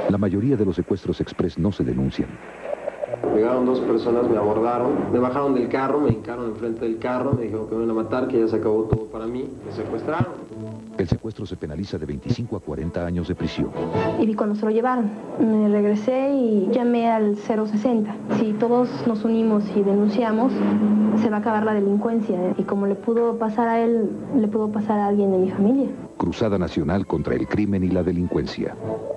La mayoría de los secuestros express no se denuncian. Llegaron dos personas, me abordaron, me bajaron del carro, me hincaron enfrente del carro, me dijeron que me iban a matar, que ya se acabó todo para mí, me secuestraron. El secuestro se penaliza de 25 a 40 años de prisión. Y vi cuando se lo llevaron. Me regresé y llamé al 060. Si todos nos unimos y denunciamos, se va a acabar la delincuencia. Y como le pudo pasar a él, le pudo pasar a alguien de mi familia. Cruzada Nacional contra el Crimen y la Delincuencia.